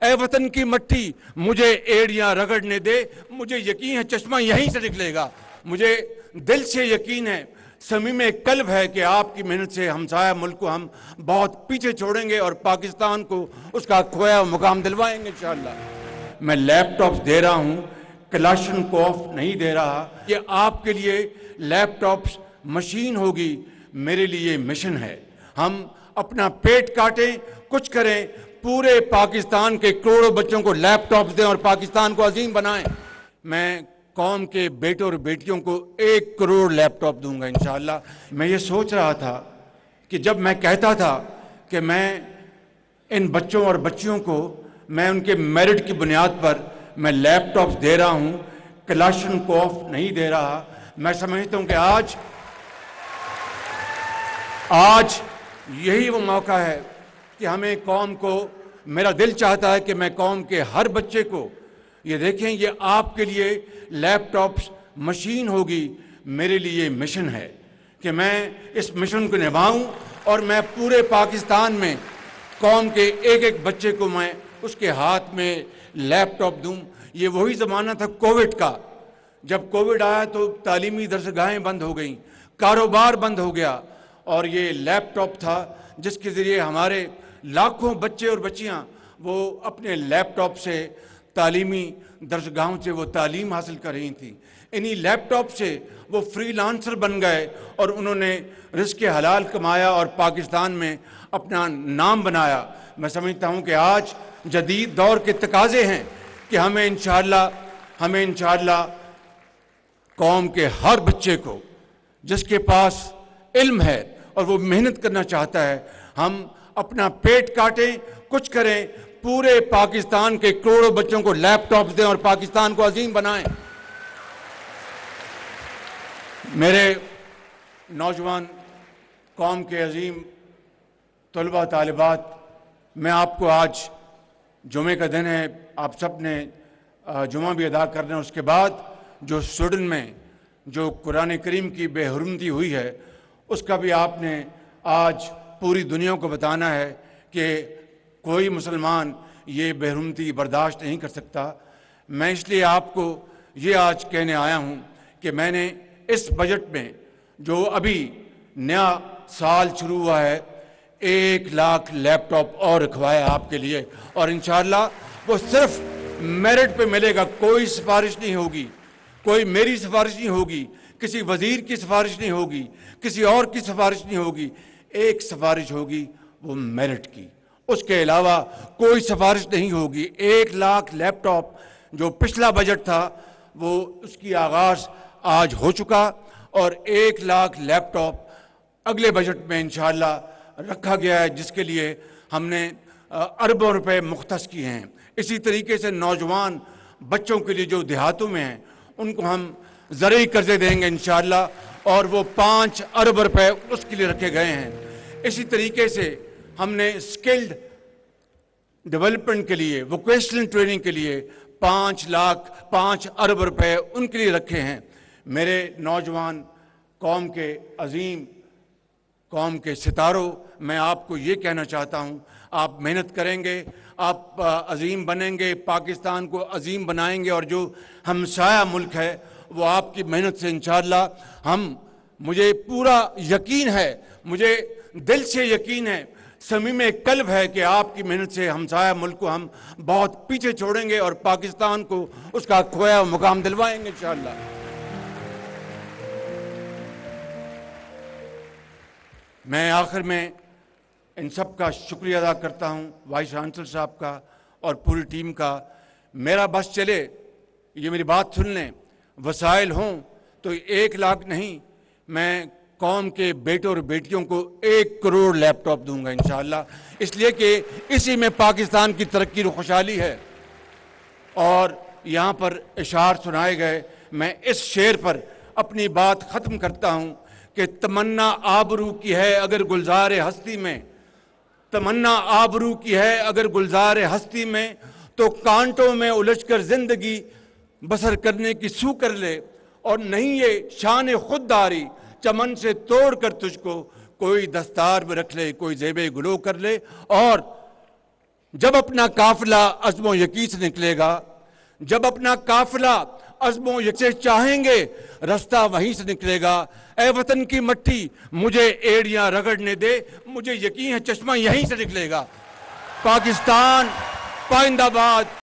اے وطن کی مٹی مجھے ایڑیاں رگڑنے دے، مجھے یقین ہے چشمہ یہیں سے نکلے گا، مجھے دل سے یقین ہے، صمیم قلب ہے کہ آپ کی محنت سے ہمسایہ ملک کو ہم بہت پیچھے چھوڑیں گے اور پاکستان کو اس کا کھویا مقام دلوائیں گے انشاءاللہ۔ میں لیپ ٹاپس دے رہا ہوں، کلاشن کوف نہیں دے رہا، یہ آپ کے لیے لیپ ٹاپس مشین ہوگی، میرے لیے مشن ہے۔ ہم اپنا پیٹ کاٹیں، کچھ کریں، پورے پاکستان کے کروڑوں بچوں کو لیپ ٹاپس دیں اور پاکستان کو عظیم بنائیں۔ میں قوم کے بیٹوں اور بیٹیوں کو 1 کروڑ لیپ ٹاپ دوں گا انشاءاللہ۔ میں یہ سوچ رہا تھا کہ جب میں کہتا تھا کہ میں ان بچوں اور بچیوں کو میں ان کے میرٹ کی بنیاد پر میں لیپ ٹاپس دے رہا ہوں، کلاشن کوف نہیں دے رہا، میں سمجھتا ہوں کہ آج یہی وہ موقع ہے کہ ہمیں قوم کو، میرا دل چاہتا ہے کہ میں قوم کے ہر بچے کو یہ دیکھیں، یہ آپ کے لیے لیپ ٹاپس مشین ہوگی، میرے لیے مشن ہے کہ میں اس مشن کو نبھاؤں اور میں پورے پاکستان میں قوم کے ایک ایک بچے کو میں اس کے ہاتھ میں لیپ ٹاپ دوں۔ یہ وہی زمانہ تھا کووڈ کا، جب کووڈ آیا تو تعلیمی درسگاہیں بند ہو گئیں، کاروبار بند ہو گیا، اور یہ لیپ ٹاپ تھا جس کے ذریعے ہمارے لاکھوں بچے اور بچیاں وہ اپنے لیپ ٹاپ سے تعلیمی درسگاہوں سے وہ تعلیم حاصل کر رہی تھیں۔ انہی لیپ ٹاپ سے وہ فری لانسر بن گئے اور انہوں نے رزق حلال کمایا اور پاکستان میں اپنا نام بنایا۔ میں سمجھتا ہوں کہ آج جدید دور کے تقاضے ہیں کہ ہمیں انشاءاللہ قوم کے ہر بچے کو جس کے پاس علم ہے اور وہ محنت کرنا چاہتا ہے، ہم اپنا پیٹ کاٹیں، کچھ کریں، پورے پاکستان کے کروڑوں بچوں کو لیپ ٹاپس دیں اور پاکستان کو عظیم بنائیں۔ میرے نوجوان قوم کے عظیم طلباء طالبات، میں آپ کو آج جمعے کا دن ہے، آپ سب نے جمعہ بھی ادا کرنا ہے، اس کے بعد جو سویڈن میں جو قرآن کریم کی بے حرمتی ہوئی ہے اس کا بھی آپ نے آج پوری دنیا کو بتانا ہے کہ کوئی مسلمان یہ بے حرمتی برداشت نہیں کر سکتا۔ میں اس لیے آپ کو یہ آج کہنے آیا ہوں کہ میں نے اس بجٹ میں جو ابھی نیا سال شروع ہوا ہے 1 لاکھ لیپ ٹاپ اور رکھوایا آپ کے لیے، اور انشاءاللہ وہ صرف میرٹ پہ ملے گا، کوئی سفارش نہیں ہوگی، کوئی میری سفارش نہیں ہوگی، کسی وزیر کی سفارش نہیں ہوگی، کسی اور کی سفارش نہیں ہوگی، ایک سفارش ہوگی وہ میرٹ کی، اس کے علاوہ کوئی سفارش نہیں ہوگی۔ 1 لاکھ لیپ ٹاپ جو پچھلا بجٹ تھا وہ اس کی آغاز آج ہو چکا، اور 1 لاکھ لیپ ٹاپ اگلے بجٹ میں انشاءاللہ رکھا گیا ہے، جس کے لیے ہم نے اربوں روپے مختص کیے ہیں۔ اسی طریقے سے نوجوان بچوں کے لیے جو دیہاتوں میں ہیں ان کو ہم زرعی قرضے دیں گے انشاءاللہ، اور وہ 5 ارب روپے اس کے لیے رکھے گئے ہیں۔ اسی طریقے سے ہم نے سکلڈ ڈیولپمنٹ کے لیے، ووکیشنل ٹریننگ کے لیے 5 ارب روپے ان کے لیے رکھے ہیں۔ میرے نوجوان قوم کے عظیم، قوم کے ستاروں، میں آپ کو یہ کہنا چاہتا ہوں، آپ محنت کریں گے، آپ عظیم بنیں گے، پاکستان کو عظیم بنائیں گے، اور جو ہمسایہ ملک ہے وہ آپ کی محنت سے انشاءاللہ مجھے پورا یقین ہے، مجھے دل سے یقین ہے، صمیم قلب ہے کہ آپ کی محنت سے ہمسایہ ملک کو ہم بہت پیچھے چھوڑیں گے اور پاکستان کو اس کا کھویا مقام دلوائیں گے انشاءاللہ۔ میں آخر میں ان سب کا شکریہ ادا کرتا ہوں، وائس چانسلر صاحب کا اور پوری ٹیم کا۔ میرا بس چلے، یہ میری بات سن لیں، وسائل ہوں تو 1 لاکھ نہیں، میں قوم کے بیٹوں اور بیٹیوں کو 1 کروڑ لیپ ٹاپ دوں گا انشاءاللہ، اس لیے کہ اسی میں پاکستان کی ترقی و خوشحالی ہے۔ اور یہاں پر اشعار سنائے گئے، میں اس شعر پر اپنی بات ختم کرتا ہوں کہ تمنا آبرو کی ہے اگر گلزار ہستی میں، تمنا آبرو کی ہے اگر گلزار ہستی میں، تو کانٹوں میں الجھ کر زندگی بسر کرنے کی سو کر لے، اور نہیں یہ شان خودداری چمن سے توڑ کر تجھ کو کوئی دستار میں رکھ لے، کوئی زیب گلو کر لے، اور جب اپنا قافلہ عزم و یقین سے نکلے گا، جب اپنا قافلہ عزم و یقین سے چاہیں گے، رستہ وہیں سے نکلے گا۔ اے وطن کی مٹی مجھے ایڑیاں رگڑنے دے، مجھے یقین ہے چشمہ یہیں سے نکلے گا۔ پاکستان پائندہ باد۔